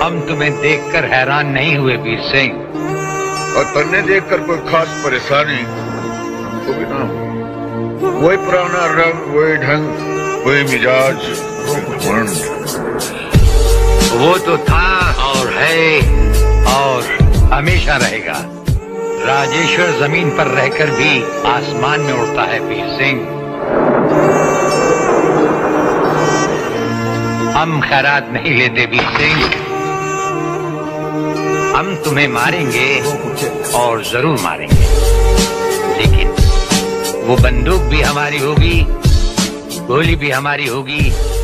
हम तुम्हें देखकर हैरान नहीं हुए वीर सिंह। और तन्ने देखकर कोई खास परेशानी तो भी ना। वही पुराना रंग, वही ढंग, वही मिजाज, वो तो था और है और हमेशा रहेगा। राजेश्वर जमीन पर रहकर भी आसमान में उड़ता है वीर सिंह। हम खैरात नहीं लेते वीर सिंह। हम तुम्हें मारेंगे और जरूर मारेंगे, लेकिन वो बंदूक भी हमारी होगी, गोली भी हमारी होगी